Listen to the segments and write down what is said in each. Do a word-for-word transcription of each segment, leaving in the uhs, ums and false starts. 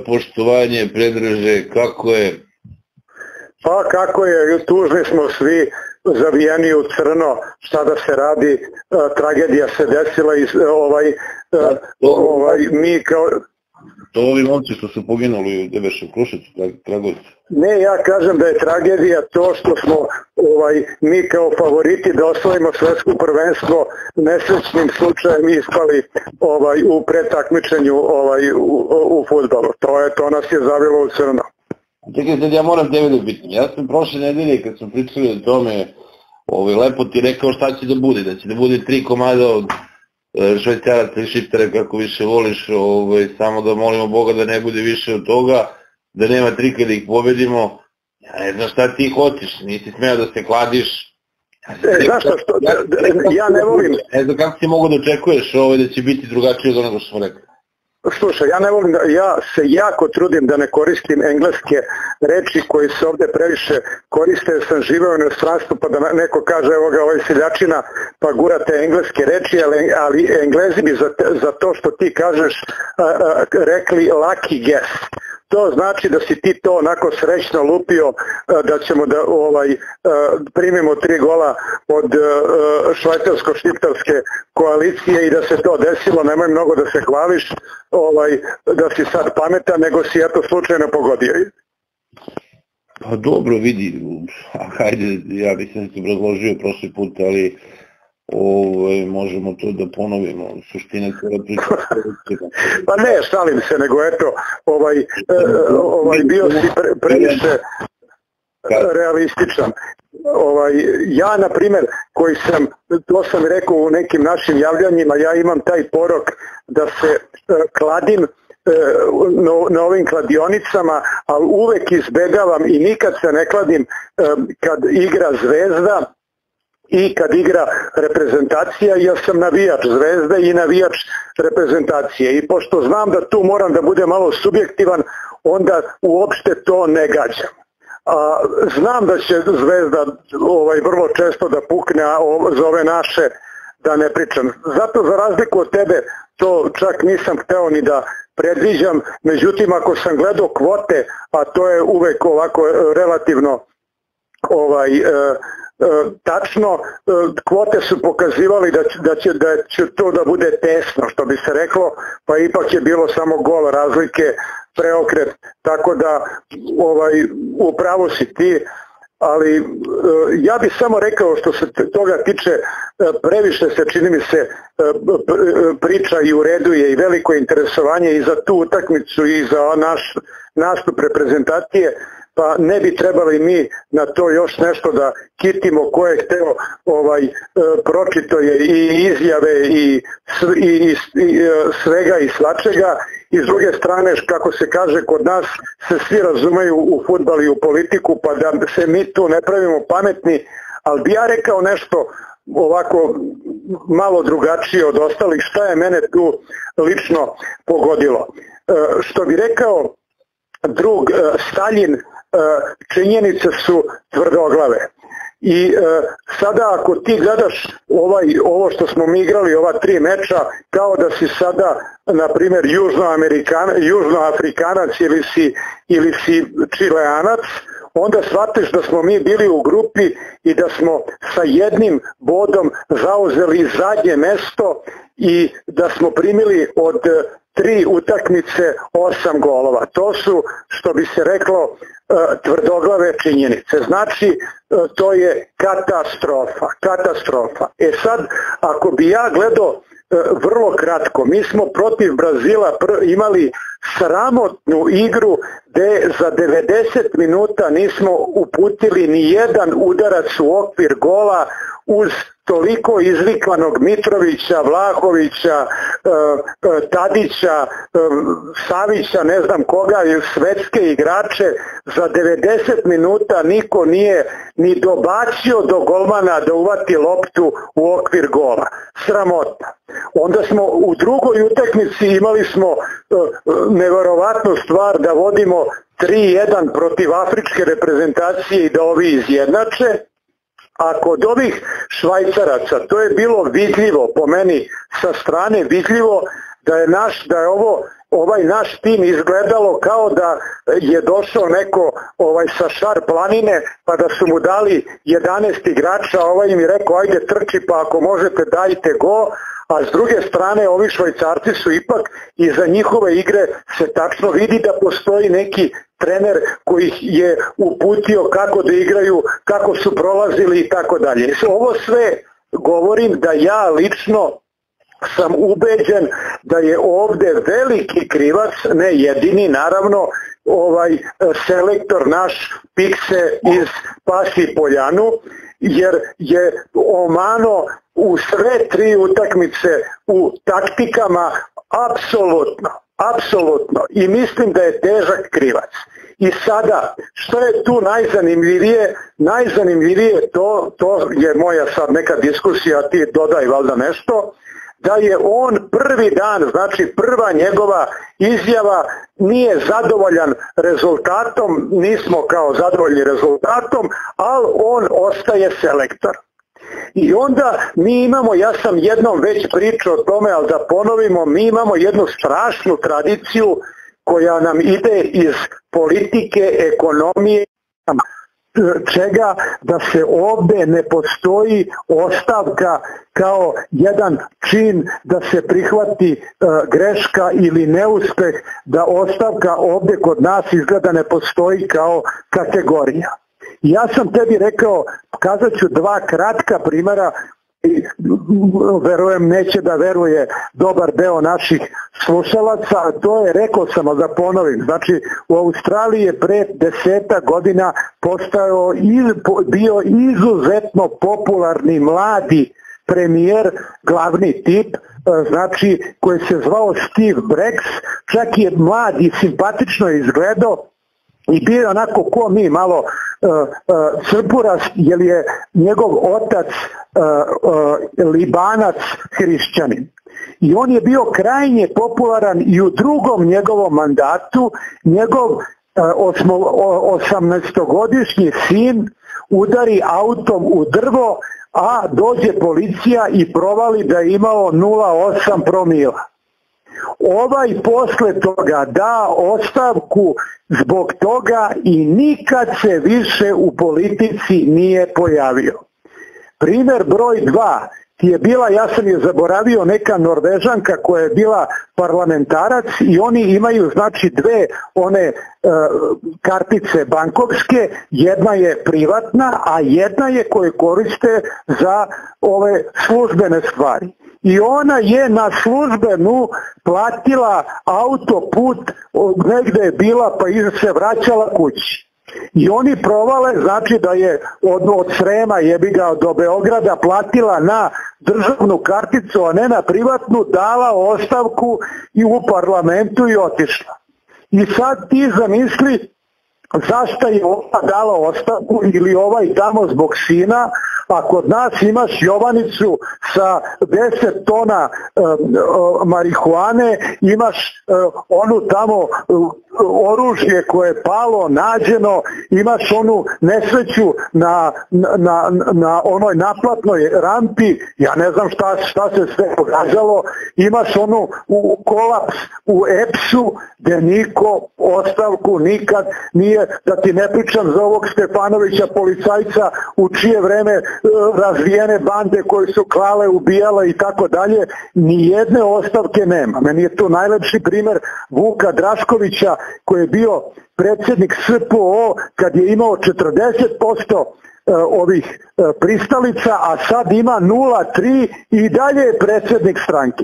poštovanje, Predraže, kako je? Pa kako je, tužni smo svi, zavijeni u crno, šta da se radi, tragedija se desila i ovaj, ovaj, mi kao... To ovi momci što su poginuli u Debešu, Kruševcu, Kragujevcu. Ne, ja kažem da je tragedija to što smo ovaj, mi kao favoriti da osvojimo svetsko prvenstvo nesrećnim slučajem ispali ovaj, u pretakmičenju ovaj, u, u fudbalu. To, je, to nas je zavilo u crno. Čekaj, sad ja moram tebe da pitam. Ja sam prošle nedelje kad smo pričali o tome, ovaj, lepo ti rekao šta će da bude, da će da bude tri komada od Švajcaraca i Šiptara, kako više voliš, ovaj, samo da molimo Boga da ne bude više od toga, da nema trika da ih pobedimo. Ja ne znam šta ti hoćeš, nisi smeo da se kladiš. E, znaš šta, što, ja, ja ne volim... Ne znam kako ti mogu da očekuješ ovaj, da će biti drugačije od onoga što smo rekli. Slušaj, ja ne volim, da, ja se jako trudim da ne koristim engleske reči koji se ovde previše koriste, jer sam živeo u inostranstvu pa da neko kaže evo ga ovaj seljačina pa gurate engleske reči, ali, ali Englezi bi za, za to što ti kažeš a, a, rekli lucky guess. To znači da si ti to onako srećno lupio da ćemo da ovaj, primimo tri gola od švajcarsko-šiptarske koalicije i da se to desilo, nemoj mnogo da se hvališ ovaj, da si sad pametan, nego si eto slučajno pogodio. Pa dobro, vidi, hajde, ja bih sam se obrazložio prošli put, ali Ove, možemo to da ponovimo, suština cijela priča. Pa ne, šalim se, nego eto, ovaj, ovaj, bio si pre, previše realističan. Ovaj, ja, na primjer, koji sam, to sam rekao u nekim našim javljanjima, ja imam taj porok da se kladim na ovim kladionicama, ali uvek izbegavam i nikad se ne kladim kad igra Zvezda i kad igra reprezentacija. Ja sam navijač Zvezde i navijač reprezentacije i pošto znam da tu moram da budem malo subjektivan, onda uopšte to ne gađam. A, znam da će Zvezda ovaj, vrlo često da pukne, a za ove naše da ne pričam. Zato za razliku od tebe to čak nisam hteo ni da predviđam, međutim ako sam gledao kvote, a to je uvek ovako relativno ovaj, e, tačno, kvote su pokazivali da će, da, će, da će to da bude tesno, što bi se reklo, pa ipak je bilo samo gol razlike, preokret, tako da ovaj, upravo si ti, ali ja bih samo rekao što se toga tiče, previše se čini mi se priča i ureduje i veliko interesovanje i za tu utakmicu i za naš nastup reprezentacije, pa ne bi trebali mi na to još nešto da kitimo ko je hteo, ovaj, pročito je i izjave i, i, i, i svega i svačega, i s druge strane, kako se kaže, kod nas se svi razumeju u fudbal i u politiku, pa da se mi tu ne pravimo pametni, ali bi ja rekao nešto ovako malo drugačije od ostalih, šta je mene tu lično pogodilo. Što bi rekao drug Staljin, činjenice su tvrdoglave. I e, sada ako ti gledaš ovaj, ovo što smo mi igrali, ova tri meča, kao da si sada, na primjer, južnoafrikanac ili si, ili si čileanac, onda shvatiš da smo mi bili u grupi i da smo sa jednim bodom zauzeli zadnje mesto i da smo primili od tri utakmice osam golova. To su, što bi se reklo, tvrdoglave činjenice. Znači, to je katastrofa, katastrofa. E sad, ako bi ja gledao vrlo kratko, mi smo protiv Brazila imali sramotnu igru gde za devedeset minuta nismo uputili ni jedan udarac u okvir gola uz toliko izvikvanog Mitrovića, Vlahovića, Tadića, Savića, ne znam koga, svetske igrače. Za devedeset minuta niko nije ni dobacio do golmana da uvati loptu u okvir gola. Sramota. Onda smo u drugoj utakmici imali smo neverovatnu stvar da vodimo tri jedan protiv afričke reprezentacije i da ovi izjednače. A kod ovih Švajcaraca to je bilo vidljivo, po meni sa strane vidljivo da je naš, da je ovo ovaj naš tim izgledalo kao da je došao neko ovaj, sa Šar planine, pa da su mu dali jedanaest igrača, ovaj im je rekao ajde trči pa ako možete dajte go, a s druge strane ovi Švajcarci su ipak iza njihove igre se tačno vidi da postoji neki trener koji ih je uputio kako da igraju, kako su prolazili i tako dalje. Ovo sve govorim da ja lično sam ubeđen da je ovde veliki krivac, ne jedini naravno, ovaj selektor naš Pikse iz Pasi Poljanu, jer je omano u sve tri utakmice u taktikama apsolutno, apsolutno i mislim da je težak krivac. I sada, što je tu najzanimljivije? Najzanimljivije to, to je moja sad neka diskusija, ti dodaj valjda nešto, da je on prvi dan, znači prva njegova izjava nije zadovoljan rezultatom, nismo kao zadovoljni rezultatom, ali on ostaje selektor. I onda mi imamo, ja sam jednom već pričao o tome, ali da ponovimo, mi imamo jednu strašnu tradiciju koja nam ide iz politike, ekonomije, čega da se ovde ne postoji ostavka kao jedan čin da se prihvati e, greška ili neuspeh, da ostavka ovde kod nas izgleda ne postoji kao kategorija. Ja sam tebi rekao, kazat ću dva kratka primjera, i verujem neće da veruje dobar deo naših slušalaca, a to je, rekao sam, ali da ponovim, znači u Australiji je pre deseta godina postao, bio izuzetno popularni mladi premijer, glavni tip, znači koji se zvao Steve Briggs, čak je mladi, simpatično izgledao i bio onako ko mi, malo uh, uh, crpuras, jer je njegov otac uh, uh, Libanac hrišćanin. I on je bio krajnje popularan i u drugom njegovom mandatu. Njegov uh, osmo, osamnaestogodišnji sin udari autom u drvo, a dođe policija i provali da je imao nula zarez osam promila. Ovaj posle toga da ostavku zbog toga i nikad se više u politici nije pojavio. Primer broj dva ti je bila, ja sam je zaboravio, neka Norvežanka koja je bila parlamentarac i oni imaju znači dve one e, kartice bankovske, jedna je privatna, a jedna je koju koriste za ove službene stvari. I ona je na službenu platila autoput, negde je bila pa se vraćala kući. I oni provale, znači da je od, od Srema jebiga do Beograda platila na državnu karticu, a ne na privatnu, dala ostavku i u parlamentu i otišla. I sad ti zamisli zašto je ova dala ostavku ili ovaj tamo zbog sina, a kod nas imaš Jovanicu sa deset tona e, e, marihuane, imaš e, onu tamo e, oružje koje je palo, nađeno, imaš onu nesreću na, na, na onoj naplatnoj rampi, ja ne znam šta, šta se sve događalo, imaš onu u, kolaps u E P S-u gde niko ostavku nikad nije, da ti ne pričam za ovog Stefanovića policajca u čije vreme razvijene bande koje su klale, ubijale i tako dalje, ni jedne ostavke nema. Meni je tu najlepši primer Vuka Draškovića koji je bio predsjednik S P O kad je imao četrdeset posto ovih pristalica, a sad ima nula zarez tri i dalje je predsjednik stranke.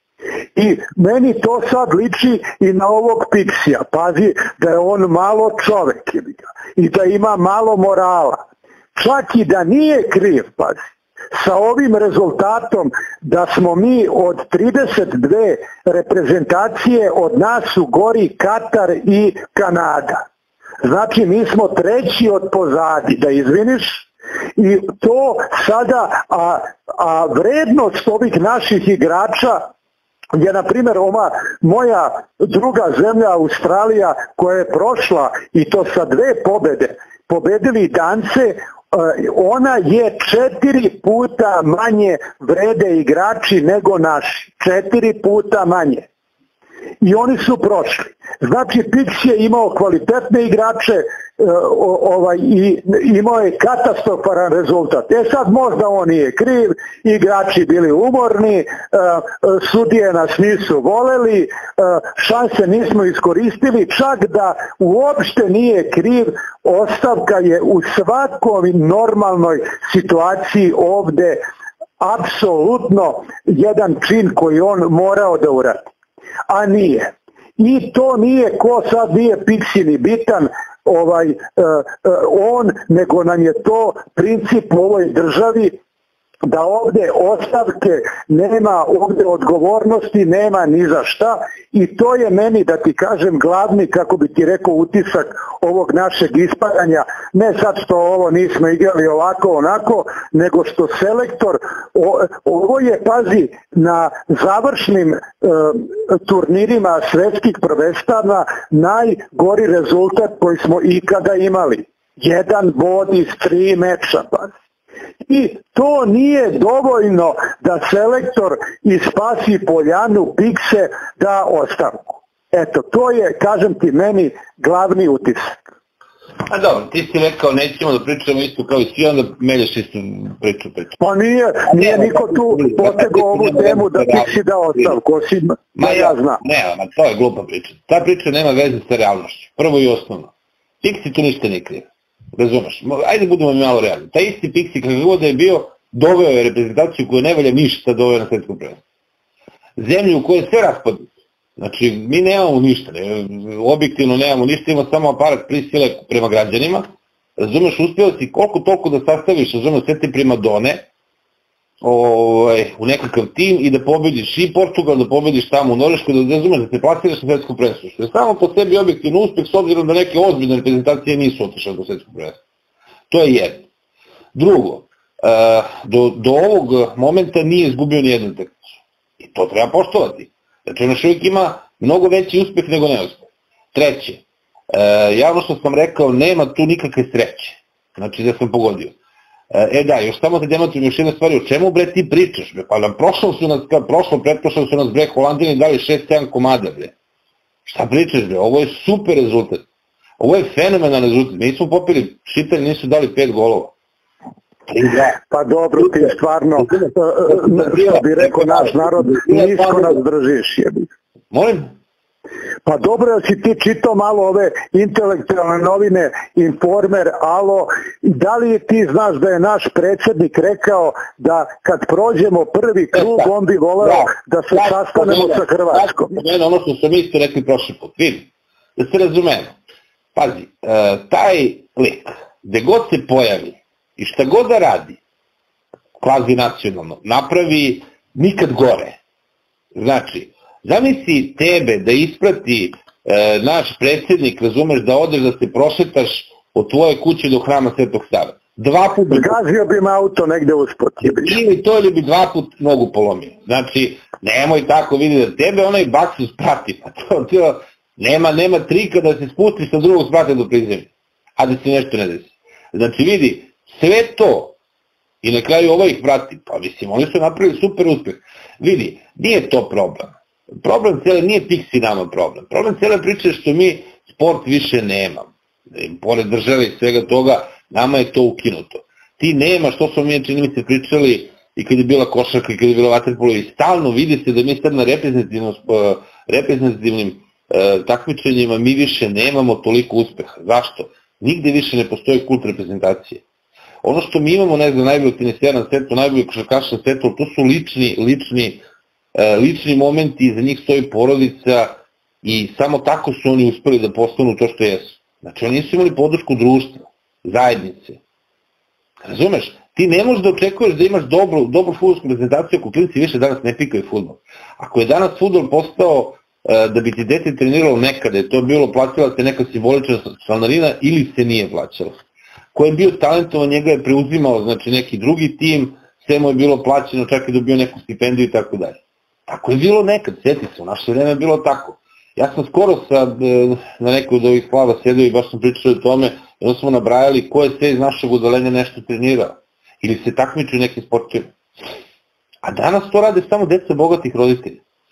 I meni to sad liči i na ovog Piksija. Pazi da je on malo čovek i da ima malo morala. Čak i da nije kriv, pazi, sa ovim rezultatom da smo mi od trideset dve reprezentacije, od nas su gori Katar i Kanada. Znači mi smo treći od pozadi, da izviniš, i to sada, a, a vrednost ovih naših igrača je, na primjer, ova moja druga zemlja Australija koja je prošla i to sa dve pobede, pobedili Dance, ona je četiri puta manje vrede igrači nego naši. Četiri puta manje. i oni su prošli. Znači Pix je imao kvalitetne igrače ovaj, i imao je katastrofalan rezultat. E sad možda on nije kriv, igrači bili umorni, sudije nas nisu voleli, šanse nismo iskoristili, čak da uopšte nije kriv, ostavka je u svakoj normalnoj situaciji ovde apsolutno jedan čin koji on morao da uradi. A nije. I to nije, ko sad nije Pixi bitan, ovaj, uh, uh, on, nego nam je to princip u ovoj državi, da ovde ostavke nema, ovde odgovornosti nema ni za šta, i to je meni, da ti kažem, glavni, kako bi ti rekao, utisak ovog našeg ispadanja, ne sad što ovo nismo igrali ovako onako, nego što selektor, o, ovo je, pazi, na završnim e, turnirima svetskih prvenstava najgori rezultat koji smo ikada imali. Jedan bod iz tri meča, pazi. I to nije dovoljno da selektor iz Spasi Poljanu Pixe da ostavku. Eto, to je, kažem ti, meni glavni utisak. A dobro, ti si rekao nećemo da pričamo isto kao i svi, onda melješ istu priču priču. Pa nije, nije niko tu potegao ovu temu da Pixi da ostavku, osim da ja znam. Ne, ma to je glupa priča. Ta priča nema veze sa realnošću. Prvo i osnovno. Pixi tu ništa nije kriv. Razumeš, ajde budemo malo realni. Taj isti Pixi kako god je bio, doveo je reprezentaciju koja ne valja ništa, doveo na svetsko prvenstvo. Zemlju u kojoj je sve raspadnuto. Znači, mi nemamo ništa, ne, objektivno nemamo ništa, imamo samo aparat prisile prema građanima. Razumeš, uspio si koliko toliko da sastaviš, razumeš, sve te primadone ovaj, u nekakav tim i da pobediš i Portugal, da pobediš tamo u Norvešku, da razumeš, da se plasiraš na svetsko prvenstvo. Što je samo po sebi objektivno uspeh, s obzirom da neke ozbiljne reprezentacije nisu otišle do svetskog prvenstva. To je jedno. Drugo, do, do ovog momenta nije izgubio ni jednu utakmicu. I to treba poštovati. Znači, ono što uvijek ima mnogo veći uspeh nego neuspeh. Treće, javno što sam rekao, nema tu nikakve sreće. Znači, da sam pogodio. E da, još samo da demantujem još jedna stvari, o čemu bre ti pričaš? Bre? Pa nam prošlo su nas, prošlo, pretprošlo su nas bre Holandini dali šest sedam komada bre. Šta pričaš bre? Ovo je super rezultat. Ovo je fenomenalan rezultat. Mi smo popili, Šiptari nisu dali pet golova. Pa dobro, ti stvarno, što bi rekao naš narod, nisko nas držiš. Molim? Pa dobro, si ti čitao malo ove intelektualne novine, Informer, Alo, da li ti znaš da je naš predsjednik rekao da kad prođemo prvi krug, on bi voleo da se sastanemo sa Hrvatskom? Ono što sam isto rekli prošli put, vidim, da se razumemo. Pazi, taj lik, gde god se pojavi i šta god da radi, kvazi nacionalno, napravi nikad gore. Znači, zamisli tebe da isprati e, naš predsjednik, razumeš, da odeš da se prošetaš od tvoje kuće do hrama Svetog Save. Dva put... Zgazio bi me auto negde uspod. Ili to ili bi dva put nogu polomio. Znači, nemoj tako vidi da tebe onaj baksus prati. Pa to, to, nema, nema trika da se spustiš sa drugog sprata do prizemlja. A da se nešto ne desi. Znači vidi, sve to i na kraju ovo ih prati. Pa mislim, oni su napravili super uspeh. Vidi, nije to problem. Problem cijele, nije Pixi nama problem. Problem cijele priče je što mi sport više nemamo. Pored države i svega toga, nama je to ukinuto. Ti nemaš, što smo mi, čini mi se, pričali i kad je bila košarka i kad je bila vaterpolo, i stalno vidi se da mi sad na reprezentativnim uh, takmičenjima mi više nemamo toliko uspeha. Zašto? Nigde više ne postoji kult reprezentacije. Ono što mi imamo, ne znam, najbolji tenisijera na svetu, najbolji košarkaša na svetu, to su lični, lični, uh, lični momenti, iza njih stoji porodica i samo tako su oni uspeli da postanu to što jesu. Znači, oni nisu imali podršku društva, zajednice. Razumeš? Ti ne možeš da očekuješ da imaš dobru, dobru fudbalsku reprezentaciju ako klinici više danas ne pikaju fudbal. Ako je danas fudbal postao da bi ti dete treniralo nekada, je to bilo, plaćala se neka simbolična članarina ili se nije plaćala. Ko je bio talentovan, njega je preuzimao, znači neki drugi tim, sve mu je bilo plaćeno, čak i dobio neku stipendiju i tako dalje. Tako je bilo nekad, sjeti se, u naše vreme je bilo tako. Ja sam skoro sad na nekoj od ovih slava sedeo i baš sam pričao o tome, i onda smo nabrajali ko je sve iz našeg udalenja nešto trenirao ili se takmiču nekim sportovima. A danas to rade samo deca bogatih roditelja.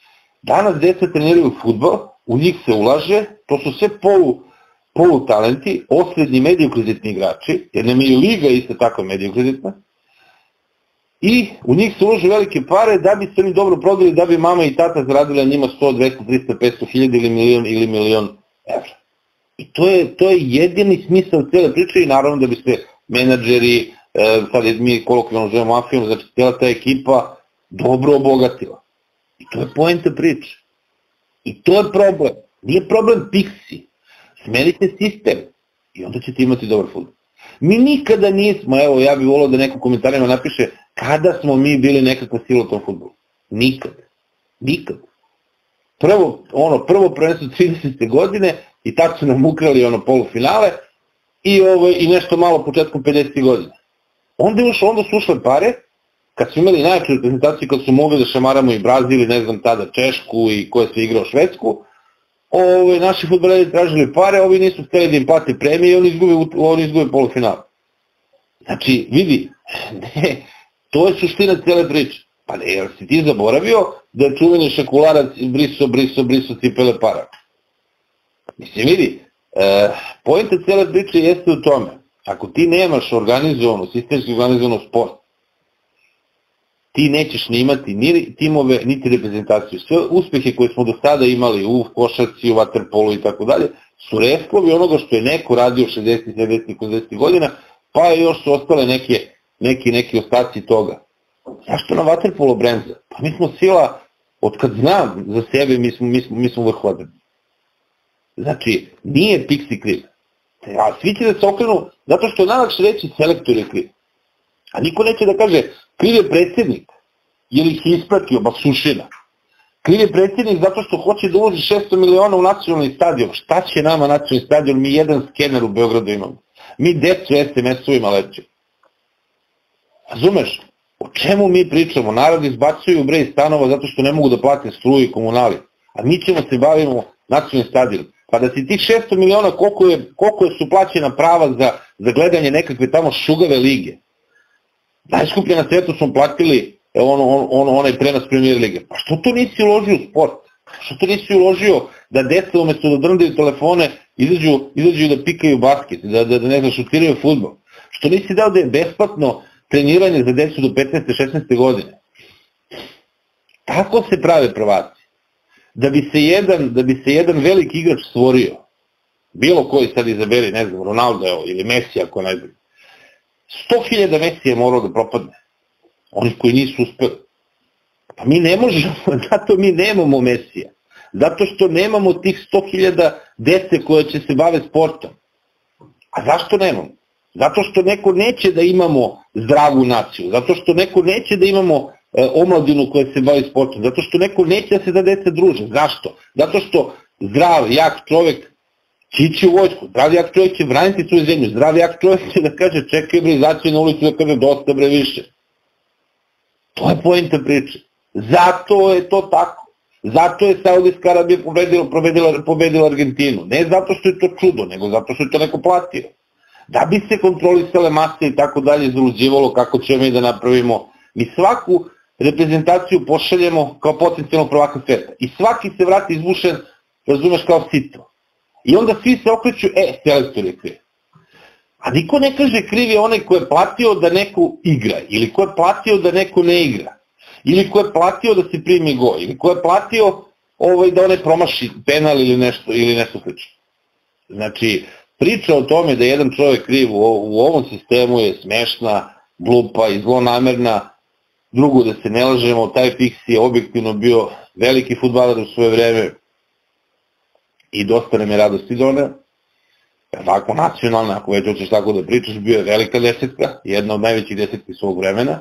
Danas djeca treniraju fudbal, u njih se ulaže, to su sve polu, polu talenti, osrednji mediokreditni igrači, jer nam je i liga isto tako mediokreditna, i u njih se ulaže velike pare da bi se oni dobro prodali, da bi mama i tata zaradili na njima sto, dvesta, trista, petsto hiljada ili milion, ili milion evra. I to je, to je jedini smisao cijele priče i naravno da bi se menadžeri, e, sad mi kolokvijalno zovemo mafijom, znači cijela ta ekipa dobro obogatila. I to je poenta priče. I to je problem. Nije problem Pixi. Smenite sistem i onda ćete imati dobar fudbal. Mi nikada nismo, evo ja bih volao da neko u komentarima napiše kada smo mi bili nekakva sila u tom fudbalu. Nikad. Nikad. Prvo, ono, prvo prvenstvo tridesete godine i tad su nam ukrali ono polufinale i, ovo, i nešto malo početkom pedesetih godina. Onda, je ušlo, onda su ušle pare, kad su imali najjaču reprezentaciju, kad su mogli da šamaramo i Brazil i ne znam tada Češku i ko je sve igrao Švedsku, ove, naši fudbaleri tražili pare, ovi nisu hteli da im plate premije i oni izgube, oni izgube polufinale. Znači, vidi, ne, to je suština cijele priče. Pa ne, jer si ti zaboravio da je čuveni šakularac briso, briso, briso cipele para. Mislim, vidi, e, pojenta cijele priče jeste u tome, ako ti nemaš organizovano, sistemski organizovano sport, ti nećeš ni imati ni timove, niti reprezentaciju. Sve uspehe koje smo do sada imali u košarci, u vaterpolu i tako dalje, su resklovi onoga što je neko radio šezdesetih, sedamdesetih, osamdesetih godina, pa još su ostale neke, neki, neki ostaci toga. Zašto na vaterpolo bremza? Pa mi smo sila, od kad znam za sebe, mi smo, mi smo, mi smo vrh vaterpola. Znači, nije Pixi kriv. A svi će da se okrenu, zato što je najlakše reći selektor je kriv. A niko neće da kaže, kriv je predsjednik, jer ih je ispratio, baksušina. Kriv je predsjednik zato što hoće da uloži šesto miliona u nacionalni stadion. Šta će nama nacionalni stadion? Mi jedan skener u Beogradu imamo. Mi decu es em es-ovima lećemo. Razumeš? O čemu mi pričamo? Narod izbacuju bre iz stanova zato što ne mogu da plate struju i komunali. A mi ćemo se bavimo nacionalnim stadionom. Pa da si tih šesto miliona koliko, je, koliko su plaćena prava za, za gledanje nekakve tamo šugave lige. Najskuplje na svijetu smo platili on, on, on, onaj prenos Premier lige. Pa što to nisi uložio u sport? Što to nisi uložio da deca umesto da drndaju telefone izađu, izađu da pikaju basket, da, da, da ne znam, šutiraju fudbal? Što nisi dao da je besplatno treniranje za decu do petnaeste šesnaeste godine? Tako se prave prvaci. Da bi se jedan, da bi se jedan veliki igrač stvorio, bilo koji sad izaberi, ne znam, Ronaldo ili Messi ako najbolji, sto hiljada Messi je morao da propadne. Oni koji nisu uspeli. Pa mi ne možemo, zato mi nemamo Messija. Zato što nemamo tih sto hiljada dece koje će se bave sportom. A zašto nemamo? Zato što neko neće da imamo zdravu naciju. Zato što neko neće da imamo e, omladinu koja se bavi sportom. Zato što neko neće da se da deca druže. Zašto? Zato što zdrav, jak čovek će ići u vojsku. Zdrav, jak čovek će braniti svoju zemlju. Zdrav, jak čovek će da kaže čekaj bre, izaći na ulicu da kaže dosta bre više. To je poenta priče. Zato je to tako. Zato je Saudijska Arabija pobedila, pobedila, pobedila Argentinu. Ne zato što je to čudo, nego zato što je to neko platio. Da bi se kontrolisale mase i tako dalje izluđivalo kako ćemo mi da napravimo. Mi svaku reprezentaciju pošaljemo kao potencijalno prvaka sveta. I svaki se vrati izbušen, razumeš, kao sito. I onda svi se okreću, e, selektor je kriv. A niko ne kaže kriv je onaj ko je platio da neko igra, ili ko je platio da neko ne igra, ili ko je platio da se primi gol, ili ko je platio ovaj, da onaj promaši penal ili nešto, ili nešto slično. Znači, priča o tome da je jedan čovjek kriv u, u ovom sistemu je smešna, glupa i zlonamerna. Drugo, da se ne lažemo, taj Pixi je objektivno bio veliki fudbaler u svoje vreme i dosta nam je radosti doneo. Ovako nacionalna, ako već hoćeš tako da pričaš, bio je velika desetka, jedna od najvećih desetki svog vremena.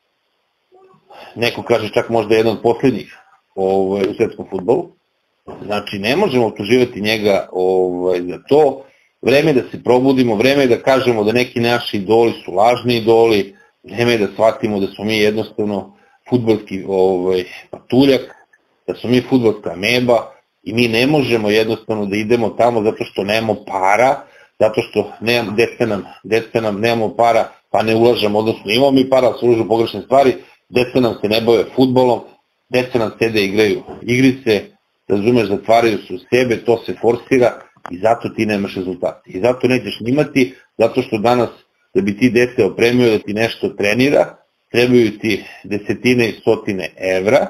Neko kaže čak možda jedan od posljednjih ovaj, u svetskom fudbalu. Znači, ne možemo optuživati njega ovaj, za to. Vreme je da se probudimo, vreme je da kažemo da neki naši idoli su lažni idoli, vreme je da shvatimo da smo mi jednostavno fudbalski ovaj, patuljak, da smo mi fudbalska ameba i mi ne možemo jednostavno da idemo tamo zato što nemamo para, zato što nemamo, deca nam, deca nam nemamo para, pa ne ulažemo, odnosno imamo mi para, ali se ulažu pogrešne stvari, deca nam se ne bave fudbalom, deca nam sede i igraju igrice, razumeš, zatvaraju se u sebe, to se forsira i zato ti nemaš rezultate. I zato nećeš nimati, zato što danas da bi ti dete opremio da ti nešto trenira, trebaju ti desetine i stotine evra,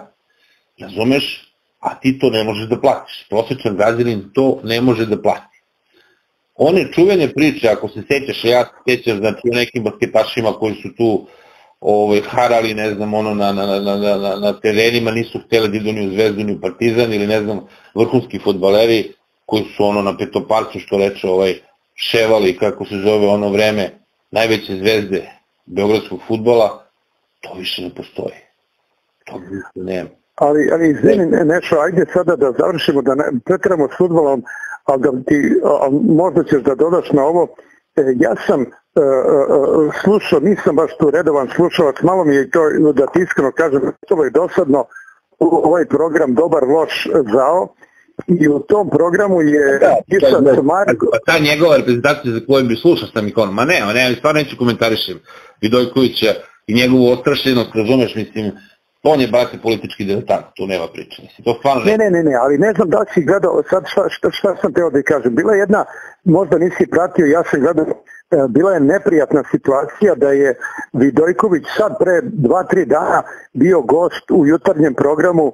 razumeš, a ti to ne možeš da platiš. Prosječan građanin to ne može da plati. One čuvene priče, ako se sećaš, ja se sećam, znači o nekim basketašima koji su tu ovaj, harali, ne znam, ono, na, na, na, na, na terenima, nisu htjeli da idu ni u Zvezdu, ni u Partizan, ili ne znam, vrhunski fudbaleri koji su ono na petoparcu, što reče, ovaj, ševali, kako se zove ono vreme, najveće zvezde beogradskog fudbala, to više ne postoji. To više nema. Ali, ali izvini, Nešo, ajde sada da završimo, da ne pretramo s fudbalom, ali da ti, a možda ćeš da dodaš na ovo. E, ja sam e, e, slušao, nisam baš tu redovan slušalac, malo mi je to, da ti iskreno kažem, to je dosadno, ovaj program Dobar, loš, zao, i u tom programu je da, Kiša da, da, Marko... Pa ta njegova reprezentacija za koju bi slušao sam ikonu, ma ne, ne, stvarno neću komentarišem Vidojkovića i njegovu ostrašljenost, razumeš, mislim, on je, brate, politički diletant, tu nema priče. To stvarno ne, ne, ne, ne, ali ne znam da li si gledao, sad šta, šta, šta sam teo da kažem. Bila je jedna, možda nisi pratio, ja sam gledao, bila je neprijatna situacija da je Vidojković sad pre dva, tri dana bio gost u jutarnjem programu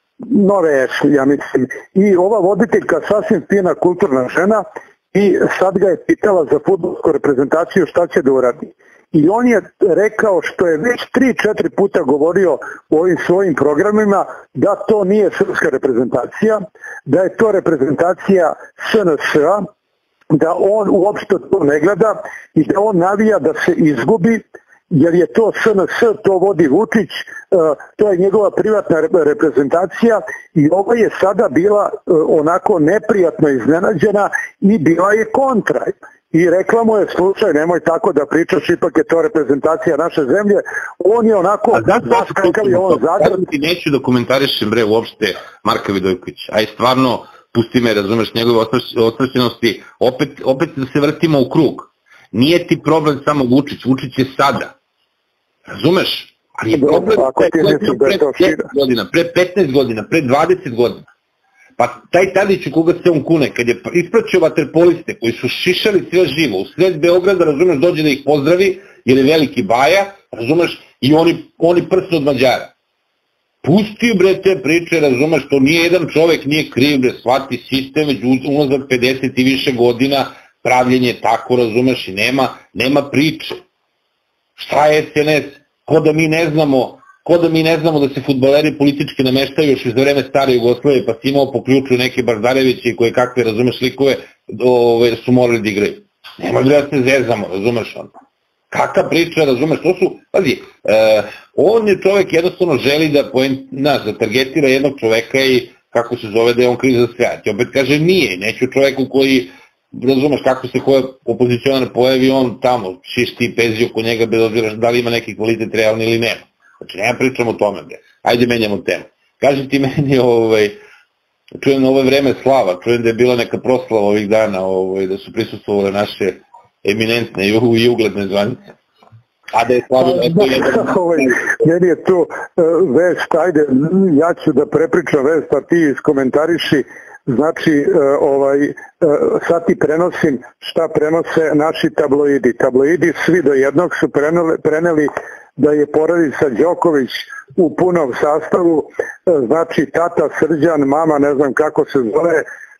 Nove S, ja mislim. I ova voditeljka, sasvim fina kulturna žena, i sad ga je pitala za fudbalsku reprezentaciju šta će da uradi. I on je rekao, što je već tri četiri puta govorio u ovim svojim programima, da to nije srpska reprezentacija, da je to reprezentacija S N S-a, da on uopšte to ne gleda i da on navija da se izgubi, jer je to S N S, to vodi Vučić, to je njegova privatna reprezentacija i ova je sada bila onako neprijatno iznenađena i bila je kontra. I rekla mu je, slušaj, nemoj tako da pričaš, ipak je to reprezentacija naše zemlje. On je onako, znaš kakav je on zadrn. Ja ti neću da komentarišem, bre, uopšte Marka Vidojkovića. Aj stvarno, pusti me, razumeš, njegove ostrašćenosti, opet, opet da se vrtimo u krug. Nije ti problem samo Vučić, Vučić je sada. Razumeš? Ali je problem pre deset godina, pre petnaest godina, pre dvadeset godina. Pa taj Tadić u koga se on kune, kad je ispraćao vaterpoliste koji su šišali sve živo, u sred Beograda, razumeš, dođe da ih pozdravi, jer je veliki baja, razumeš, i oni, oni prstu od Mađara. Pusti, bre, te priče, razumeš, to nije jedan čovek, nije kriv, bre, shvati sistem, već unazad pedeset i više godina, pravljenje tako, razumeš, i nema, nema priče. Šta je S N S? Ko da mi ne znamo, ko da mi ne znamo da se fudbaleri politički nameštaju još iz vreme stare Jugoslavije, pa si imao po ključu neke Bardareviće i koje kakve, razumeš, likove, ove, su morali da igraju. Nema da se zezamo, razumeš, ono. Kakva priča, razumeš, to su, pazi, e, on je čovek jednostavno želi da, znaš, da targetira jednog čoveka i kako se zove da je on kriv za sve. Ti opet kaže nije, neću čoveku koji, razumeš, kako se koja opozicionar pojavi, on tamo šišti i pezi oko njega bez obzira da li ima neki kvalitet realni ili nema. Znači, nema pričamo o tome, bre. Ajde, menjamo temu. Kaži ti meni, ovaj, čujem na ovo vreme slava, čujem da je bila neka proslava ovih dana, ovaj, da su prisustvovale naše eminentne i ugledne zvanice. A da je slavila, eto jedan... Meni je to vest, ajde, ja ću da prepričam vest, a ti iskomentariši. Znači, ovaj, sad ti prenosim šta prenose naši tabloidi. Tabloidi svi do jednog su preneli, preneli da je porodica Đoković u punom sastavu, znači tata Srđan, mama ne znam kako se zove,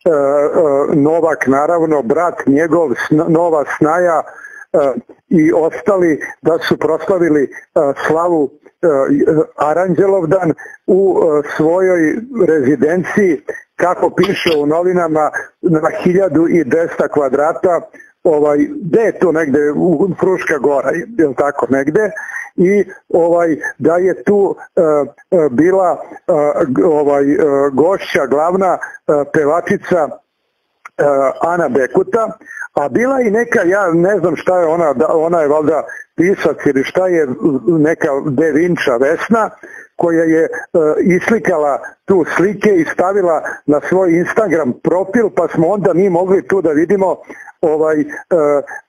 Novak naravno, brat njegov, Nova Snaja i ostali, da su proslavili slavu Aranđelovdan u svojoj rezidenciji, kako piše u novinama, na hiljadu dvesta kvadrata, ovaj, gde je to negde, u Fruška Gora, je li tako negde, i ovaj, da je tu uh, bila uh, ovaj, uh, gošća, glavna uh, pevačica uh, Ana Bekuta, a bila i neka, ja ne znam šta je ona, ona je valjda pisac ili šta je, neka devinča Vesna, koja je uh, islikala tu slike i stavila na svoj Instagram profil, pa smo onda mi mogli tu da vidimo ovaj, uh,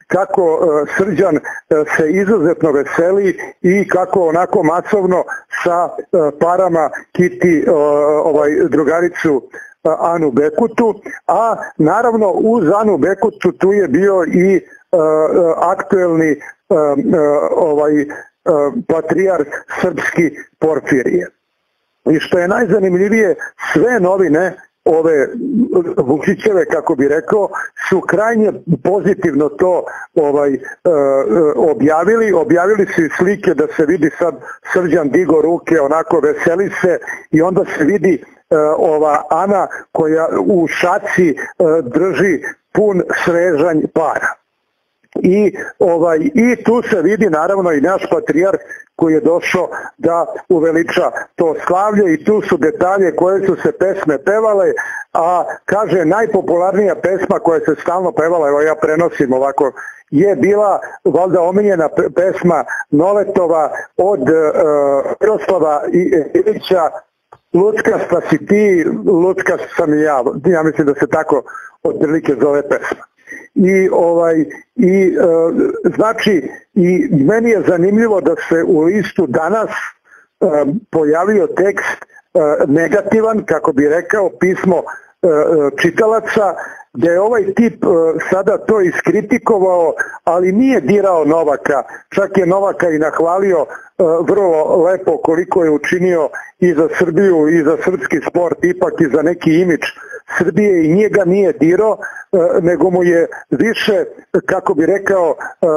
kako Srđan se izuzetno veseli i kako onako masovno sa parama kiti ovaj drugaricu Anu Bekutu, a naravno uz Anu Bekutu tu je bio i aktuelni ovaj patrijarh srpski Porfirije. I što je najzanimljivije, sve novine ove Vučićeve, kako bi rekao, su krajnje pozitivno to ovaj e, objavili. Objavili su i slike da se vidi sad Srđan digo ruke, onako veseli se, i onda se vidi e, ova Ana koja u šaci e, drži pun srežanj para. I, ovaj, I tu se vidi naravno i naš patrijarh koji je došao da uveliča to slavlje, i tu su detalje koje su se pesme pevale, a kaže najpopularnija pesma koja se stalno pevala, evo ja prenosim ovako, je bila valjda omiljena pesma Noletova od uh, Miroslava Ilića, Luckasta si ti, Luckast sam i ja, ja mislim da se tako otprilike zove pesma. I ovaj i e, znači i meni je zanimljivo da se u listu Danas e, pojavio tekst e, negativan, kako bi rekao, pismo e, čitalaca, gdje je ovaj tip e, sada to iskritikovao, ali nije dirao Novaka, čak je Novaka i nahvalio e, vrlo lepo koliko je učinio i za Srbiju i za srpski sport, ipak i za neki imidž Srbije, i njega nije dirao, nego mu je više, kako bi rekao,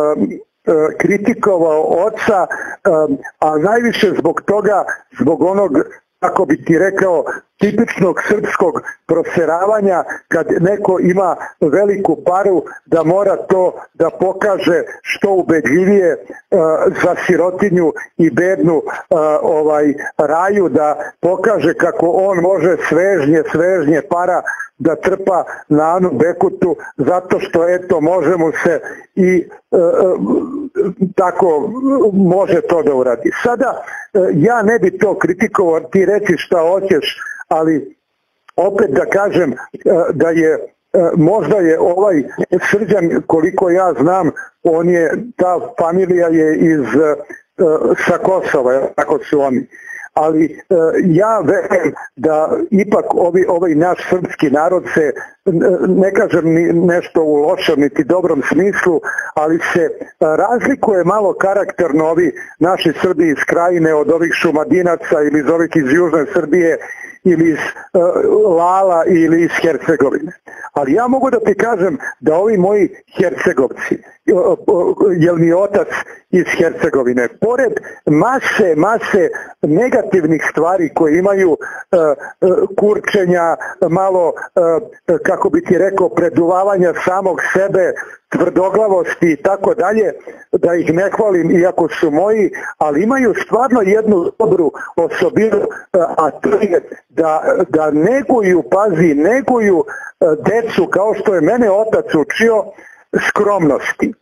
kritikovao oca, a najviše zbog toga, zbog onog, kako bi ti rekao, tipičnog srpskog proseravanja, kad neko ima veliku paru da mora to da pokaže što ubedljivije uh, za sirotinju i bednu uh, ovaj raju, da pokaže kako on može svežnje, svežnje para da trpa na Anu Bekutu, zato što eto može mu se i uh, tako može to da uradi. Sada uh, ja ne bi to kritikovao, ti reci šta hoćeš, ali opet da kažem da je možda je ovaj Srđan, koliko ja znam, on je, ta familija je iz sa Kosova, tako su oni. Ali ja verujem da ipak ovi, ovaj naš srpski narod se, ne kažem ni nešto u lošem niti dobrom smislu, ali se razlikuje malo karakterno ovi naši Srbi iz Krajine od ovih Šumadinaca ili iz ovih iz Južne Srbije ili iz uh, Lala ili iz Hercegovine. Ali ja mogu da ti kažem da ovi moji Hercegovci, uh, uh, jel mi otac iz Hercegovine, pored mase, mase negativnih stvari koje imaju, uh, uh, kurčenja, malo, uh, kako bi ti rekao, preduvavanja samog sebe, tvrdoglavosti i tako dalje, da ih ne hvalim iako su moji, ali imaju stvarno jednu dobru osobinu, a to je da, da neguju, pazi, neguju decu, kao što je mene otac učio, skromnosti.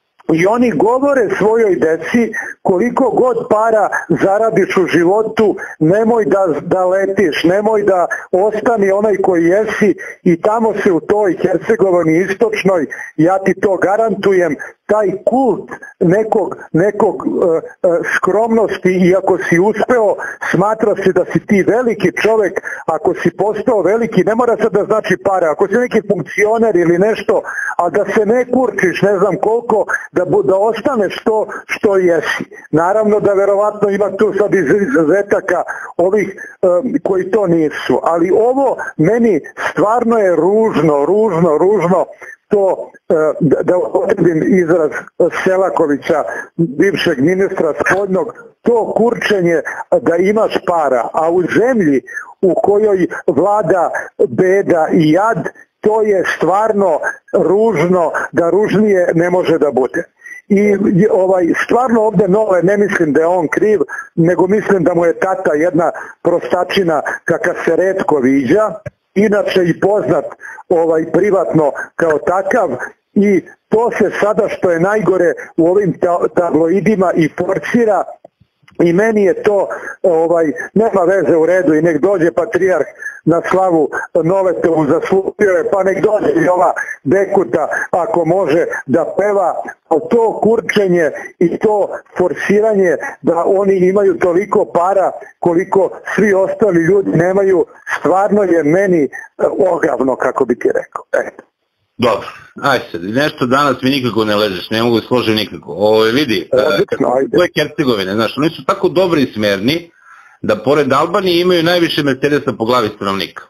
I oni govore svojoj deci, koliko god para zaradiš u životu, nemoj da, da letiš, nemoj da ostani onaj koji jesi, i tamo se u toj Hercegovini istočnoj, ja ti to garantujem, taj kult nekog, nekog uh, uh, skromnosti, i ako si uspeo, smatra se da si ti veliki čovek. Ako si postao veliki, ne mora se da znači para, ako si neki funkcioner ili nešto, a da se ne kurčiš ne znam koliko, da, da ostaneš to što jesi. Naravno da verovatno ima tu sad izuzetaka ovih um, koji to nisu, ali ovo meni stvarno je ružno, ružno, ružno, to, da upotrebim izraz Selakovića, bivšeg ministra spoljnog, to kurčenje da imaš para, a u zemlji u kojoj vlada beda i jad, to je stvarno ružno, da ružnije ne može da bude. I ovaj, stvarno ovdje Nole, ne mislim da je on kriv, nego mislim da mu je tata jedna prostačina kakva se retko viđa, inače i poznat ovaj privatno kao takav, i to se sada, što je najgore, u ovim tabloidima i forcira, I meni je to, ovaj, nema veze, u redu, i nek dođe patrijarh na slavu Novetovu, zaslužio je, pa nek dođe i ova Bekuta ako može da peva, a to kurčenje i to forsiranje da oni imaju toliko para koliko svi ostali ljudi nemaju, stvarno je meni ogavno, kako bi ti rekao. Eto. Dobro, aj sad, nešto danas mi nikako ne ležeš, ne mogu složiti nikako. Ovo vidi, to je Hercegovine, znaš, oni su tako dobri i smerni da pored Albanije imaju najviše Mercedesa po glavi stanovnika.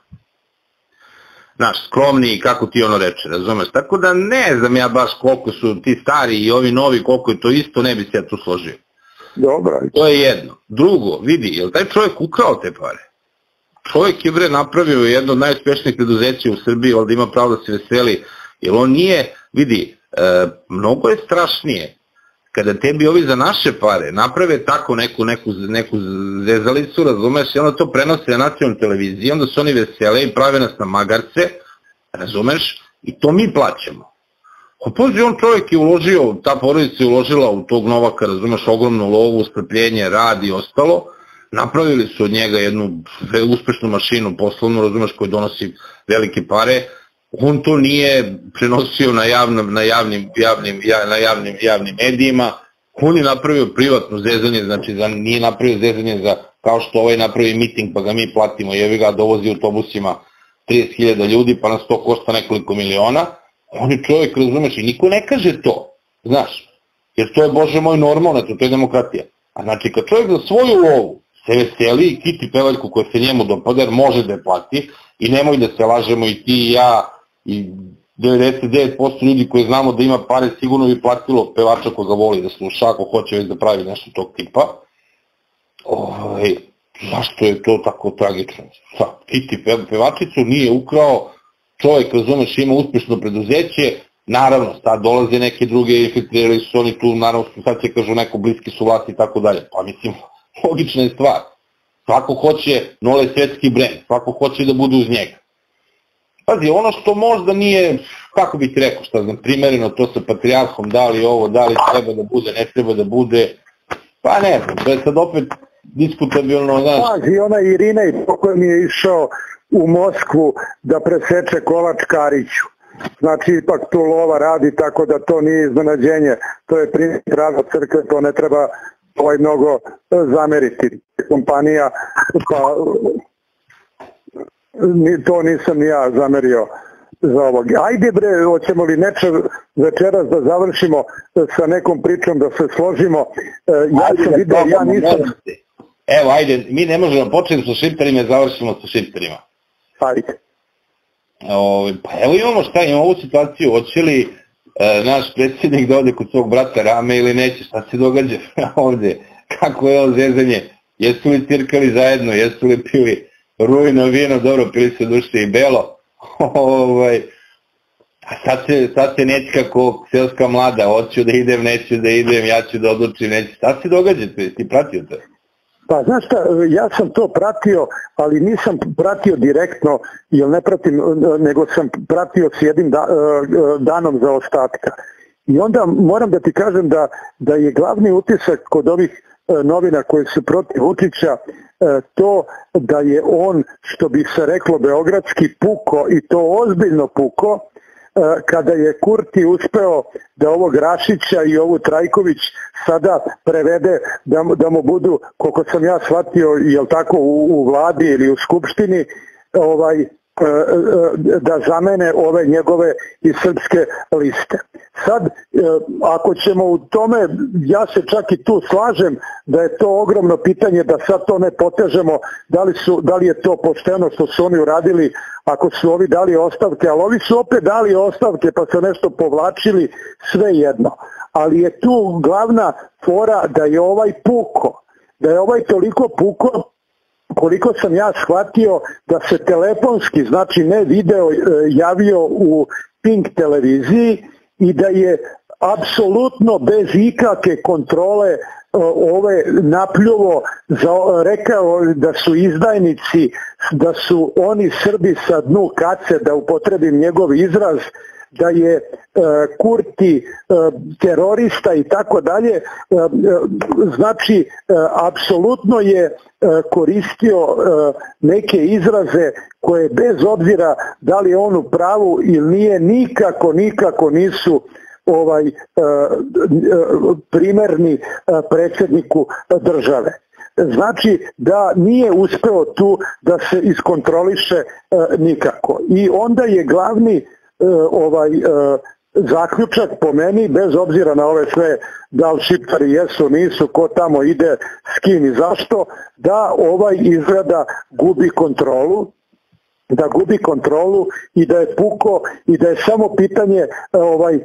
Znaš, skromni, kako ti ono reče, razumeš? Tako da ne znam ja baš koliko su ti stari i ovi novi, koliko je to isto, ne bi se ja tu složio. Dobro. To je jedno. Drugo, vidi, je li taj čovjek ukrao te pare? Čovjek je bre napravio jedno od najuspešnijih preduzeća u Srbiji, ali da ima pravo da se veseli, jer on nije, vidi, e, mnogo je strašnije kada tebi ovi za naše pare naprave tako neku, neku, neku zezalicu, razumeš, i onda to prenose na nacionalnu televiziju, onda se oni vesele i prave nas na magarce, razumeš, i to mi plaćamo. Opozi, on čovjek je uložio, ta porodica je uložila u tog Novaka, razumeš, ogromnu lovu, strpljenje, rad i ostalo, napravili su od njega jednu uspešnu mašinu poslovnu, razumeš, koji donosi velike pare. On to nije prenosio na javnim, na javnim, javnim, na javnim, javnim medijima, on je napravio privatno zezanje, znači nije napravio zezanje za, kao što ovaj napravi miting pa ga mi platimo, jevi ga, dovozi autobusima trideset hiljada ljudi pa nas to košta nekoliko miliona. On je čovjek, razumeš, i niko ne kaže to, znaš, jer to je, Bože moj, normalno, to je demokratija. A znači, kad čovjek za svoju lovu se veseli i kiti pevaljku koja se njemu dopada, jer može da je plati, i nemoj da se lažemo, i ti i ja, i devedeset devet posto ljudi koji znamo da ima pare sigurno bi platilo pevača koga voli da sluša, ako hoće već da pravi nešto tog tipa. Oj, zašto je to tako tragično? Kiti pevačicu nije ukrao, čovjek, razumeš, ima uspešno preduzeće, naravno, sad dolaze neke druge, infiltrirali su oni tu, naravno, sad će kažu neko bliski su vlasti i tako dalje. Pa mislim, logična je stvar. Svako hoće nole svetski brend, svako hoće da bude uz njega. Pazi, ono što možda nije, kako bih ti rekao, šta znam, primereno to sa patrijarhom, da li ovo, da li treba da bude, ne treba da bude, pa ne znam, to je sad opet diskutabilno, znaš. Pazi, ona Irina i po kojem je išao u Moskvu da preseče kolač Kariću. Znači, ipak tu lova radi, tako da to nije iznenađenje, to je primjer rada crkve, to ne treba ovaj mnogo zameriti. Kompanija, pa to nisam ni ja zamerio za ovog. Ajde bre, hoćemo li neče večeras da završimo sa nekom pričom, da se složimo. Ja sam vidio, ja nisam... Evo, ajde, mi ne možemo početi sa šiptarima i završimo sa šiptarima. Ajde. Pa evo imamo šta, imamo ovu situaciju, hoće li naš predsjednik da ode kod svog brata Rame ili neće, šta se događa ovde, kako je ovo zezanje, jesu li cirkali zajedno, jesu li pili rujno vino, dobro, pili se duše i belo, a sad se neće kako selska mlada, hoću da idem, neću da idem, ja ću da odlučim, neću, šta se događa, ti pratio to? Pa znaš šta, ja sam to pratio, ali nisam pratio direktno, jer ne pratim, nego sam pratio s jednim da, danom za ostatka. I onda moram da ti kažem da, da je glavni utisak kod ovih novina koji su protiv Vučića to da je on, što bi se reklo beogradski, puko, i to ozbiljno puko, kada je Kurti uspeo da ovog Rašića i ovu Trajković sada prevede da, da mu budu, koliko sam ja shvatio, jel tako, u, u vladi ili u skupštini, ovaj, da zamene ove njegove i srpske liste. Sad, ako ćemo u tome, ja se čak i tu slažem da je to ogromno pitanje, da sad to ne potežemo, da li, su, da li je to pošteno što su oni uradili, ako su ovi dali ostavke, ali ovi su opet dali ostavke pa se nešto povlačili, sve jedno. Ali je tu glavna fora da je ovaj puko, da je ovaj toliko puko, koliko sam ja shvatio, da se telefonski, znači ne video, javio u Pink televiziji i da je apsolutno bez ikakve kontrole ove napljuvo, rekao da su izdajnici, da su oni Srbi sa dnu kace, da upotrebim njegov izraz, da je Kurti terorista i tako dalje, znači apsolutno je koristio neke izraze koje bez obzira da li je on u pravu ili nije, nikako, nikako nisu ovaj primerni predsjedniku države. Znači da nije uspeo tu da se iskontroliše nikako. I onda je glavni ovaj zaključak po meni, bez obzira na ove sve da li šiptari jesu, nisu, ko tamo ide, s kim i zašto, da ovaj izgleda gubi kontrolu, da gubi kontrolu i da je puko i da je samo pitanje ovaj,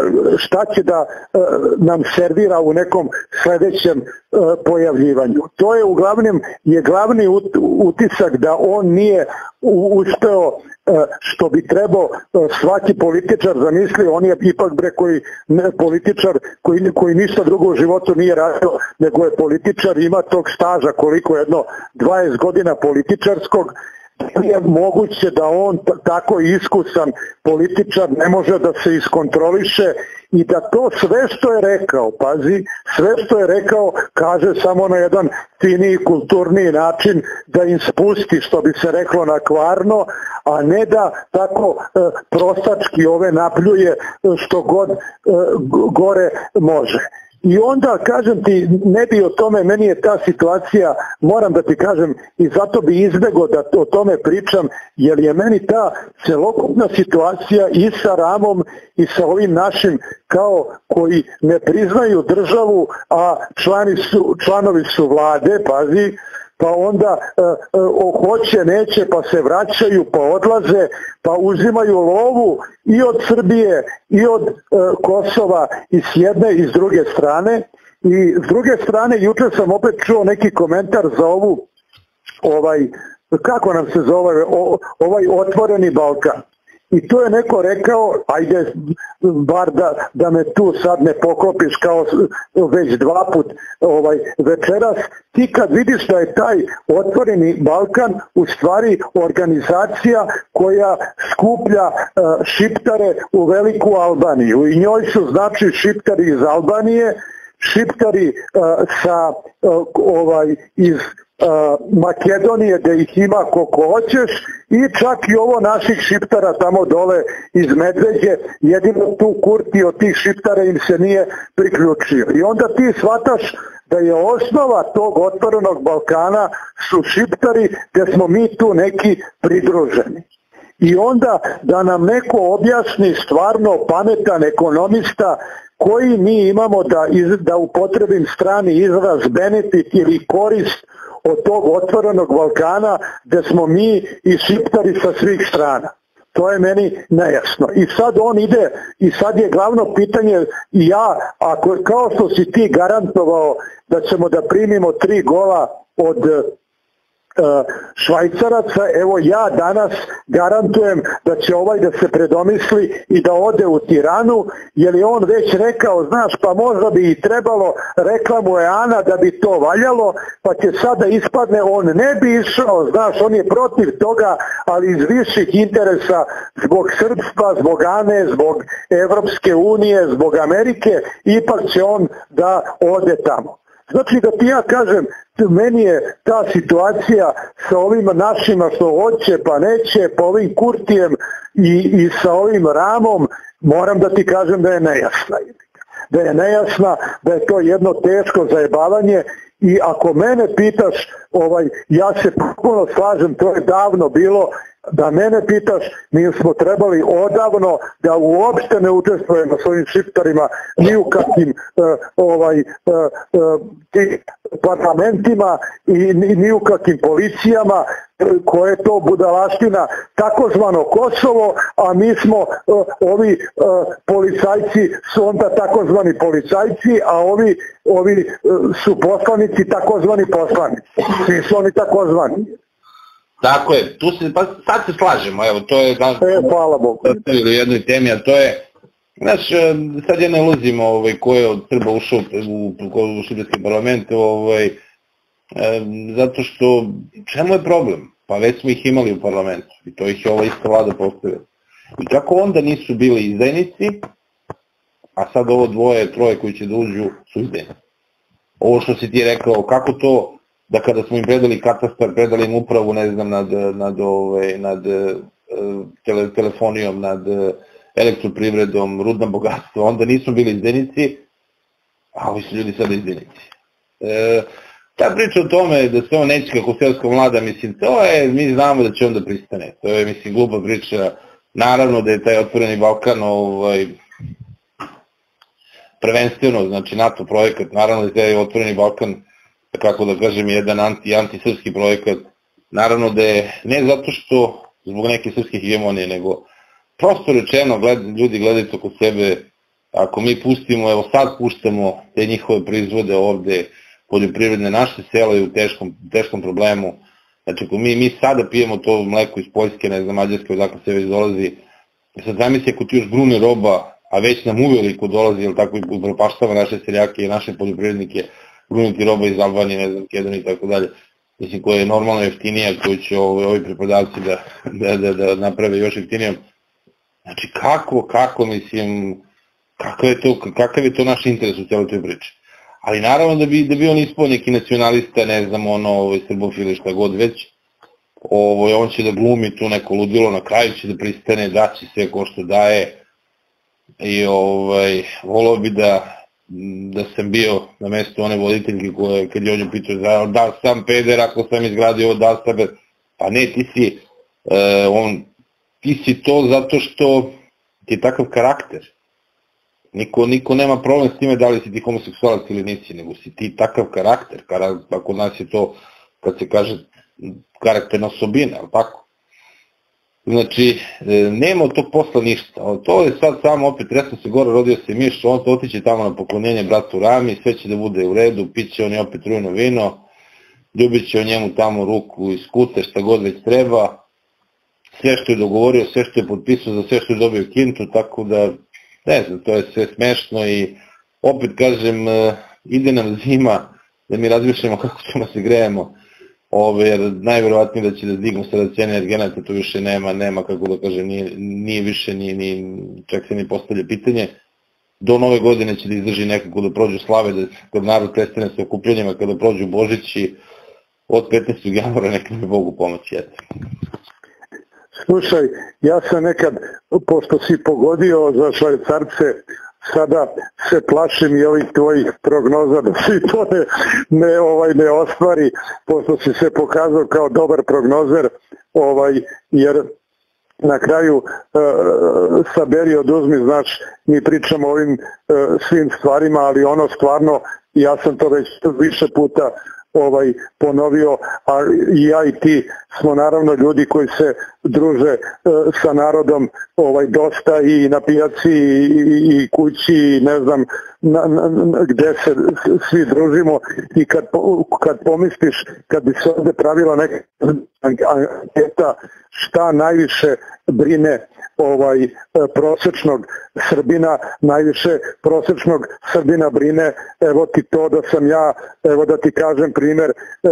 šta će da nam servira u nekom sledećem pojavljivanju. To je uglavnom je glavni utisak da on nije uspeo što bi trebao svaki političar zamisli, on je ipak bre koji ne, političar koji, koji ništa drugo u životu nije radio nego je političar, ima tog staža koliko jedno dvadeset godina političarskog. Je moguće da on tako iskusan političar ne može da se iskontroliše i da to sve što je rekao, pazi, sve što je rekao kaže samo na jedan finiji, kulturniji način da im spusti, što bi se reklo na kvarno, a ne da tako e, prostački ove napljuje što god e, gore može. I onda, kažem ti, ne bi o tome, meni je ta situacija, moram da ti kažem, i zato bi izbegao da o tome pričam, jer je meni ta celokupna situacija i sa Ramom i sa ovim našim kao koji ne priznaju državu, a člani su, članovi su vlade, pazi, pa onda e, e, hoće, neće, pa se vraćaju, pa odlaze, pa uzimaju lovu i od Srbije i od e, Kosova i s jedne i s druge strane. I s druge strane, juče sam opet čuo neki komentar za ovu, ovaj, kako nam se zove, o, ovaj otvoreni Balkan. I to je neko rekao, ajde, bar da, da me tu sad ne poklopiš kao već dva put ovaj, večeras, ti kad vidiš da je taj otvoreni Balkan u stvari organizacija koja skuplja uh, šiptare u Veliku Albaniju i njoj su znači šiptari iz Albanije, šiptari uh, sa uh, ovaj iz Makedonije da ih ima koliko hoćeš i čak i ovo naših šiptara tamo dole iz Medveđe, jedino tu Kurti od tih šiptara im se nije priključio. I onda ti shvataš da je osnova tog otvorenog Balkana su šiptari gde smo mi tu neki pridruženi. I onda da nam neko objasni stvarno pametan ekonomista koji mi imamo da, iz, da upotrebim strani izraz benefit ili korist od tog otvorenog Balkana gde smo mi i šiptari sa svih strana. To je meni nejasno. I sad on ide, i sad je glavno pitanje, i ja, ako, kao što si ti garantovao da ćemo da primimo tri gola od Švajcaraca, evo ja danas garantujem da će ovaj da se predomisli i da ode u Tiranu, jer je on već rekao, znaš, pa možda bi i trebalo, rekla mu je Ana da bi to valjalo, pa će sada ispadne, on ne bi išao, znaš, on je protiv toga, ali iz viših interesa zbog srpstva, zbog Ane, zbog Evropske unije, zbog Amerike, ipak će on da ode tamo. Znači da ti ja kažem, meni je ta situacija sa ovim našima što hoće pa neće, pa ovim Kurtijem i, i sa ovim Ramom, moram da ti kažem da je nejasna. Da je nejasna, da je to jedno teško zajebavanje i ako mene pitaš, ovaj, ja se potpuno slažem, to je davno bilo, da mene pitaš, mi smo trebali odavno da uopšte ne učestvujemo s ovim šiptarima ni u kakvim uh, ovaj, uh, uh, parlamentima i ni, ni u kakvim policijama koje je to budalaština takozvano Kosovo, a mi smo uh, ovi uh, policajci su onda takozvani policajci, a ovi, ovi uh, su poslanici takozvani poslanici. Svi su oni takozvani. Tako je, tu se, pa sad se slažemo, evo, to je danas e, hvala Bogu. U jednoj temi, a to je, znaš, sad ja ne ulazim ovaj, ko je od Srba ušao u, u šiptarski parlament, ovaj, e, zato što, čemu je problem? Pa već smo ih imali u parlamentu i to ih je ova ista vlada postavila. I kako onda nisu bili izdajnici, a sad ovo dvoje, troje koji će da uđu su izdajnici. Ovo što si ti rekao, kako to da kada smo im predali katastar, predali im upravu, ne znam, nad, nad, ove, nad tele, telefonijom, nad elektroprivredom, rudna bogatstva, onda nismo bili izdajnici, a ovi su ljudi sada izdajnici. E, ta priča o tome da se on neće kako selska vlada, mislim, to je, mi znamo da će on da pristane. To je, mislim, glupa priča. Naravno da je taj Otvoreni Balkan ovaj, prvenstveno, znači NATO projekat, naravno da je taj Otvoreni Balkan, kako da kažem, jedan anti, antisrpski projekat. Naravno da je, ne zato što zbog neke srpske hegemonije, nego prosto rečeno, gled, ljudi gledajte oko sebe, ako mi pustimo, evo sad puštamo te njihove proizvode ovde, poljoprivredne, naše sela je u teškom, teškom problemu. Znači, ako mi, mi sada pijemo to mleko iz Poljske, ne znam, Mađarske, odakle se već dolazi, sad zamisli ako ti još brune roba, a već nam uveliko dolazi, jel tako, i propaštava naše seljake i naše poljoprivrednike, bruniti roba iz Albanije, ne znam, Makedonije i tako dalje, mislim, koja je normalno jeftinija, koju će ovi, ovi preprodavci da, da, da, da naprave još jeftinijom. Znači, kako, kako, mislim, kakav je to, kakav je to naš interes u celoj toj priči. Ali naravno da bi, da bi on ispao neki nacionalista, ne znam, ono, ovaj, srbofili šta god već, ovaj, on će da glumi tu neko ludilo, na kraju će da pristane, daći sve ko što daje i ovaj, volao bi da, da sam bio na mestu one voditeljke koje, kad je ovdje pitao, da sam peder, ako sam izgradio ovo, da sam, pa ne, ti si, e, on, ti si to zato što ti je takav karakter. Niko, niko nema problem s time da li si ti homoseksualac ili nisi, nego si ti takav karakter, a kod nas je to, kad se kaže, karakterna osobina, ali tako? Znači, nema od tog posla ništa, to je sad samo opet, resno se gore, rodio se miš, on se otiće tamo na poklonjenje bratu Rami, sve će da bude u redu, piće on i opet rujno vino, ljubit će o njemu tamo ruku i skute, šta god već treba, sve što je dogovorio, sve što je potpisao, za sve što je dobio kintu, tako da, ne znam, to je sve smešno i opet kažem, ide nam zima da mi razmišljamo kako ćemo se grejemo, jer najverovatnije da će da dignu sada cene energenata, to više nema, nema kako da kažem, nije, nije više, ni, ni, čak se ni postavlja pitanje. Do nove godine će da izdrži nekako da prođu slave, da kad narod prestane sa okupljenjima, kada prođu Božići, od petnaestog januara neka mi Bogu pomoći, eto. Slušaj, ja sam nekad, pošto si pogodio za Švajcarce, sada se plašim i ovih tvojih prognoza da si to ne, ne, ovaj, ne ostvari, pošto si se pokazao kao dobar prognozer, ovaj, jer na kraju e, saberi oduzmi, znaš, mi pričamo o ovim e, svim stvarima, ali ono stvarno, ja sam to već više puta ovaj ponovio, a i ja i ti smo naravno ljudi koji se druže e, sa narodom ovaj dosta i na pijaci i, i, i kući i ne znam na, na, na, gde se svi družimo i kad, kad pomisliš kad bi se ovde pravila neka anketa šta najviše brine ovaj prosečnog Srbina, najviše prosečnog Srbina brine, evo ti to da sam ja, evo da ti kažem primer,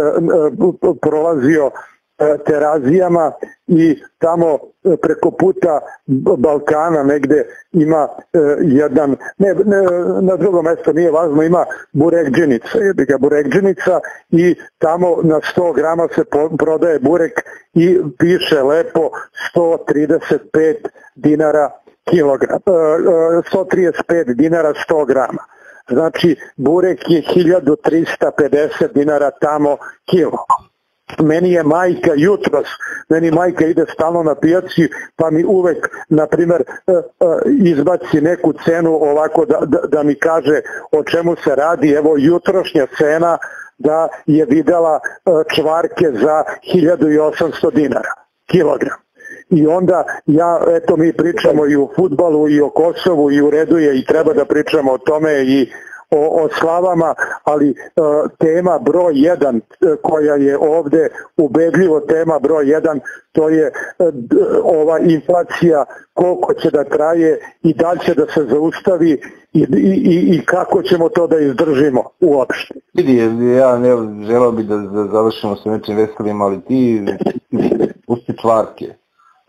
prolazio Terazijama i tamo preko puta Balkana negde ima jedan, ne, ne, na drugom mjestu nije važno, ima burekđenica, je ga burekđenica i tamo na sto grama se prodaje burek i piše lepo sto trideset pet dinara kilogram, sto trideset pet dinara sto grama. Znači burek je hiljadu trista pedeset dinara tamo kilo. Meni je majka jutros, meni majka ide stalno na pijaci, pa mi uvek, na primer, izbaci neku cenu ovako da, da, da mi kaže o čemu se radi. Evo jutrošnja cena da je videla čvarke za hiljadu osamsto dinara kilogram. I onda ja, eto mi pričamo i o fudbalu i o Kosovu i u redu je i treba da pričamo o tome i O, o slavama, ali e, tema broj jedan koja je ovde ubedljivo tema broj jedan, to je e, ova inflacija, koliko će da traje i da li će da se zaustavi i, i, i kako ćemo to da izdržimo uopšte. Vidi, ja ne želeo bi da, da završimo sa nečim veselim, ali ti pusti čvarke.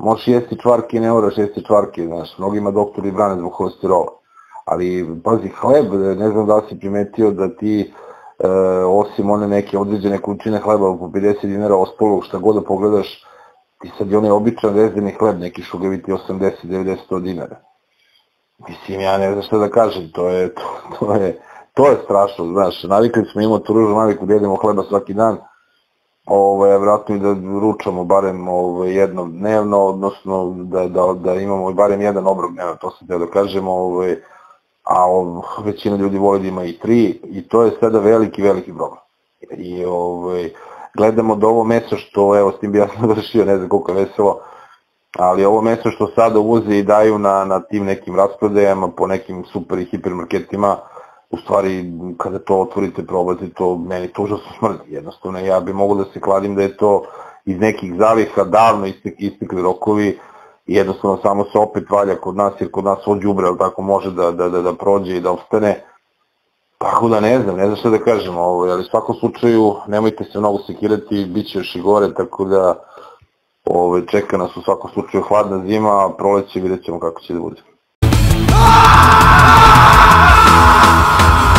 možeš jesti čvarke i ne moraš jesti čvarke, znaš, mnogima doktori brane zbog holesterola. Ali, pazi, hleb, ne znam da li si primetio da ti, e, osim one neke određene količine hleba po pedeset dinara ostalo, šta god da pogledaš, ti sad je onaj običan vezani hleb, neki šugaviti osamdeset devedeset dinara. Mislim, ja ne znam šta da kažem, to je, to, to je, to je strašno, znaš, navikli smo imati tu ružnu naviku da jedemo hleba svaki dan, ovaj, vratno i da ručamo barem ovaj, jednom dnevno, odnosno da, da, da imamo barem jedan obrok dnevno, to sam teo da kažemo, ovaj, a većina ljudi voli da ima i tri, i to je sada veliki, veliki problem. I ovaj, gledamo da ovo meso što, evo, s tim bi ja završio, ne znam koliko je veselo, ali ovo meso što sada uvoze i daju na, na tim nekim rasprodajama, po nekim super i hipermarketima, u stvari, kada to otvorite, probate, to meni to užasno smrdi. Jednostavno, ja bi mogao da se kladim da je to iz nekih zaliha davno istekli rokovi, i jednostavno samo se opet valja kod nas, jer kod nas ovo đubre, ali tako može da, da, da, da prođe i da ostane. Tako da ne znam, ne znam šta da kažem, ovaj, ali u svakom slučaju nemojte se mnogo sekirati, bit će još i gore, tako da ovaj, čeka nas u svakom slučaju hladna zima, a proleće vidjet ćemo kako će da bude.